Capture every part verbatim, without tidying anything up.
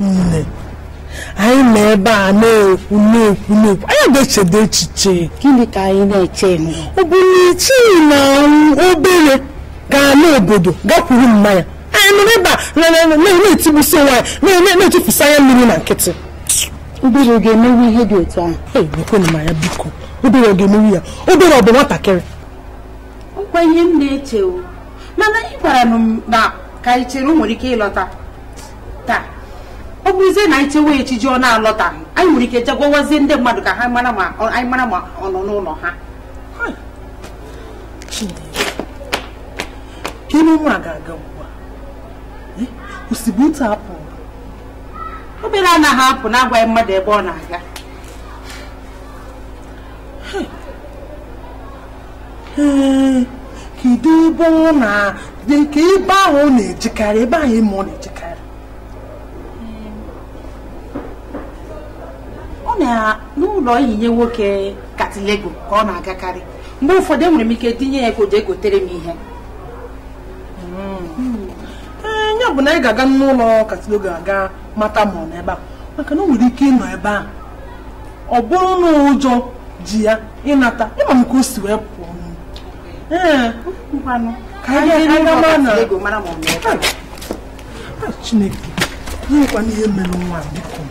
nne anyị na-ebe a na-ekwu na-ekwu na-ekwu anyị ga-echede echiche. Gịnị ka anyị na-eche? Ọ bụ na iche na obere gaa n'obodo gakwuru mmanya anyị nọ ebe a na-etibụsi nwaanyị na-etufusa anya mmiri na nkịtị. Obere ga-emewe ihe dị otu ahụ. Ekwenụ m ya biko, obere ọ ga-emewe ya? Obere ọ bụ nwatakịrị? Ọkwa ihe m na-eche o, mana ị gwara m na ka anyị chere o nwere ike ịlọta taa. Ọ bụrụzie na anyị chewe echichi ọ na-alọta, anyị nwere ike jegwawazie ndị mmadụ ka ha mara ma anyị mara ma ọ nọ n'ụlọ ha. Gịnị nwa ga-aga ugbu a? Ozugbo ute apụ obere anaghị apụ na-agwaghị mmadụ ebe ọ na-aga. Ee, kedu ebe ọ na ka ebe ahụ ọ na-ejekarị, ebe ahụ ịma ọ na-ejekarị? Ọ na n'ụlọ ịnyịnya nwoke katilego ka ọ na-agakarị. Mgbe ụfọdụ enwere m ike tinye ya ego jee gotere m ihe. Ee, ya bụ na anyị ga-aga n'ụlọ katilego aga mata ma ọ nọ ebe a, maka na o nwere ike ịnọ ebe a ọ bụrụ na ụjọ ji ya ịnata ịma m ka o si wee pụọ. Ee, ka anyị ga na Chineke nyekwana ihe mere nwa biko.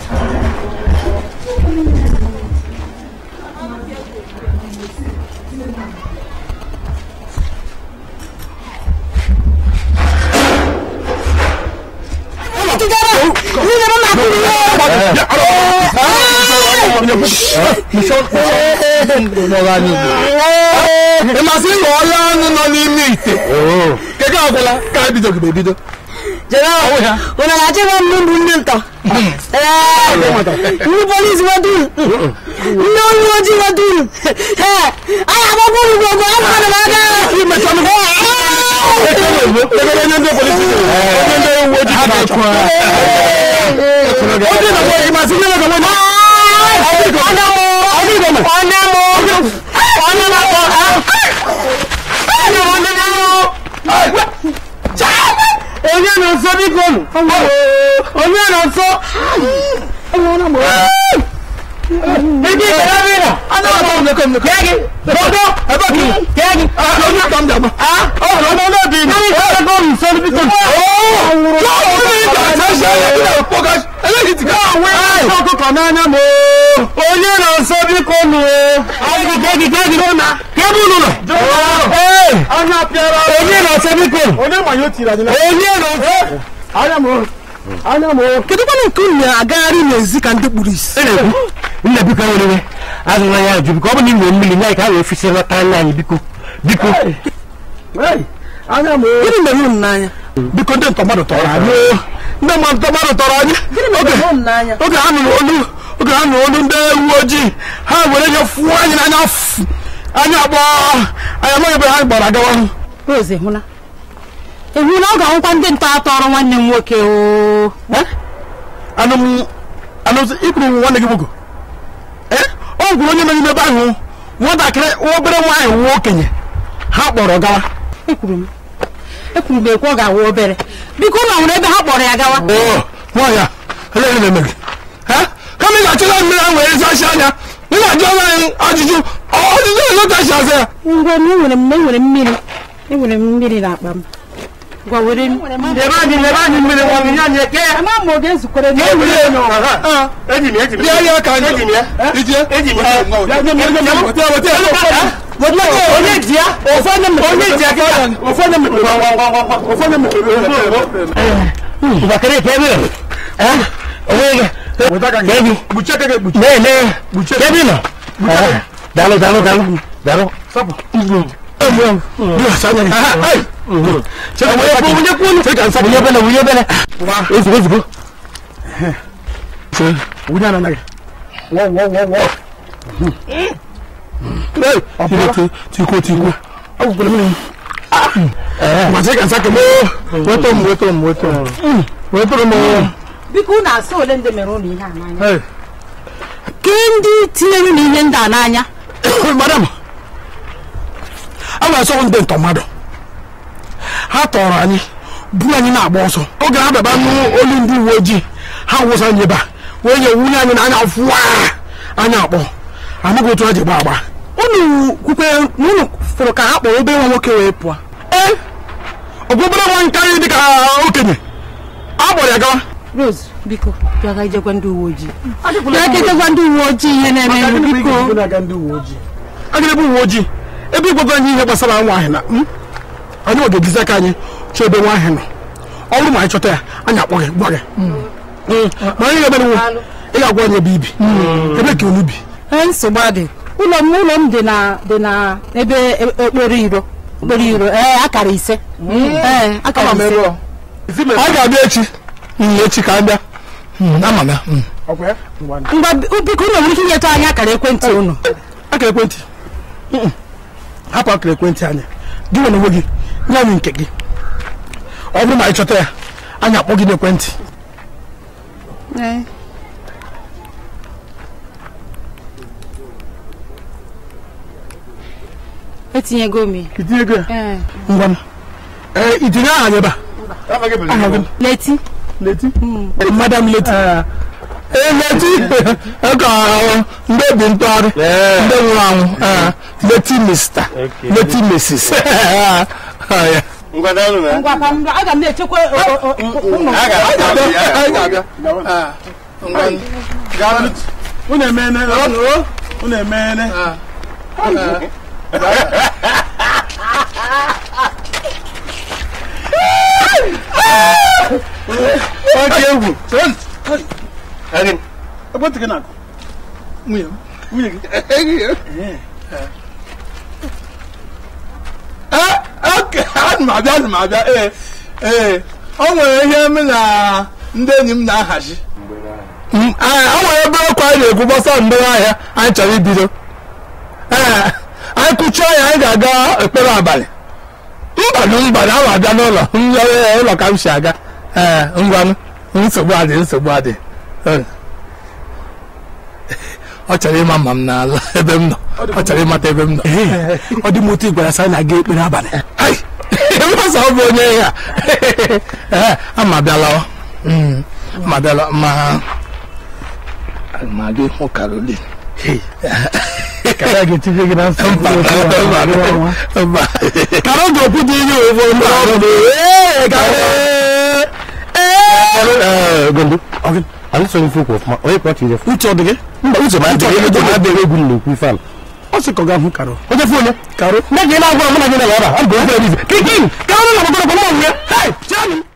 ẹ máa sí ìwọ ọlọ́run nínú ní mí ìtẹ̀ kékeré ọ̀gbọ́lá káàbí tó gbèbí tó. jẹ́nà ọ̀nà àti wọn mú bú ní ntọ́ ní polisi wọ́n dùn ní olú ojú wọ́n dùn ayé àbọ̀kú ní gbogbo àwọn ọ̀nà máa dá. ìmẹ̀sán mi fún wa kékeré ní ndé polisi ní ndé wo jí ká tó. ó dín náà wọ́n ìmọ̀ sí ilé ẹ̀kọ́ mọ́. ọ̀nà mo ọ̀nà mo ọ̀nà mo ọ̀nà mo onye na-asọ biko nụ onye na-asọ ndị ikere abịa ana ọgbọ nnekọ nnekọ kegi bọdọ ebe gị kegi onye ka m dama ọ nọ n'obi na ndị ikere abịa nụ sọ biko nụ ọkụkọ n'anya m onye na-asọ biko nụ kegi kegi kebụ nụlọ onye na-asọ biko onye na-asọ anya m kedu kwana nke unu na-agagharị n'ezi ka ndị kpuru isi? nne biko nwere azụna ya ajụ biko ọ bụ na inwe mmiri nye ka ha wee fisi lọta anya anyị biko biko anya m gịnị mere unu n'anya? biko ndị ntọmadụ tọrọ anyị ndị ma ntọmadụ tọrọ anyị oge ha nụrụ olu oge ha nụrụ olu ndị uwe ojii ha were nye fụọ anyị n'anya anya agbọ anyị amaghị ebe ha gbara agawa. Oze hụla ehu na ọ ga-ahụkwa ndị nta atọrọ nwanne m nwoke o. anụ m anụ ikwuru nwanne gị nwoke ọ gwụrụ onye nọ n'ime ebe ahụ nwatakịrị obere nwaanyị nwa okenye ha kpọrọ gawa. ekwuru m ekwuru m ekwe ọ ga-awa obere biko ụlọ nwere ebe ha kpọrọ ya gawa. nwaanyị a eleghị na-eme gị kama ị ga-achọta mmiri ahụ were zachi anya ị ga-ajụ ọrụ anyị ajụjụ ọjụjụ ezotachi aza ya. ngwa m enwere m enwere mmiri enwere m mmiri n'akpa m. Gwa were m ebe anyị ebe anyị mmiri nwa m nye ke ama m oge nzukọrọ na ewere ya n'ọha eji m eji m ya ya ka anyị eji m ya ije eji m ya onye ji ya ụfọdụ m onye ji ya ka ụfọdụ m ụfọdụ m Bakare ke bi eh oye ke bi buche ke buche ne ne buche ke bi no dalo dalo dalo dalo sapo yo sanya ni ai che mo ye ko ye ko che kan sa ye bele ye bele ezu ezu che unya na na wo wo wo wo eh ti ko ti ko awu ko mi eh ma che kan sa ke mo weto mo weto mo weto weto mo biko na asọ ole ndị mere ụlọ ihe a n'anya. eh Ke ndị tinyere n'ihe ndị a n'anya madam a na-asọ ndị ntọmadụ ha tọrọ anyị buru anyị na-agba ọsọ oge ha bịaba n'olu ndị uwe ojii ha wụsa anyị ebe a wee nye nwunye anyị na anya fụwa anya akpọ amaghị otu ha ji gba agba unu kwukwe na unu fụrụ ka ha kpọrọ obere nwa nwoke wee pụọ ee ọ bụ obere nwa nke anyị dị ka okenye a gbọrọ ya gawa Rose biko bịa ka ijekwa ndị uwe ojii bịa ka ijekwa ndị uwe ojii ihe na-eme biko aga ebe uwe ojii ebe ịgwago anyị ihe gbasara nwa ahụ na anyị ọ ga-ejizi aka anyị chọọ ebe nwa ahụ nọ ọ bụrụ ma anyị chọta ya anyị akpọ gị gwa gị ma anyị ga-ebe nwu ị ga-agwa anyị ebe ibi ebe ka unu bi nsogbu adị ụlọ m ụlọ m dị na dị na ebe okporo iro okporo iro ee akara ise ee akara ise anyị ga-abịa echi echi ka abịa ama m ya ngwa biko ụlọ nwere ike inyetụ anyị akara ekwentị ụnụ akara ekwentị hapụ akara ekwentị anyị gị nwere onwe gị nye anyị nke gị ọ bụrụ ma anyị chọta ya anyị akpọ gị n'ekwentị etinyego m itinyego ya ngwa ee itinye aha anyị ebe a leti leti madam leti ee leti ka ndị obi ntụgharị ndị nwụrụ anwụ leti mista leti mesis aga m na-echekwa unu emene unu emene oke egwu ekwentị gị na-akụ nwunye m nwunye gị ana m abịa ana m abịa ee ee o nwere ihe m na ndị enyi m na-ahazi o nwere ebe ọkụ anyị na-ekwu gbasara mgbe ahịa anyị chọrọ ibido ee anyị kụchie ya anyị ga-aga ekpere abalị mbanụ mbanụ ahụ abịa n'ụlọ ụlọ ka m si aga ee ngwanụ nsogbu adị nsogbu adị ọ chọrọ ịma ma m n'ala ebe m nọ ọ chọrọ ịmata ebe m nọ ọ dị m otu gwara sị na aga ekpere abalị masa ọ bụ onye ya ama abịalawa ma abịala ma ma gị hụ Caroline Karo ga-okwu dị ihe ofe Gondo, I'm sorry for what my part is. Which of the game? Which of my good look fan. Also, Kogafu Caro. What the phone? Caro, not going to I'm going to Kicking! Caro, I'm going to go on here. Hey, Johnny!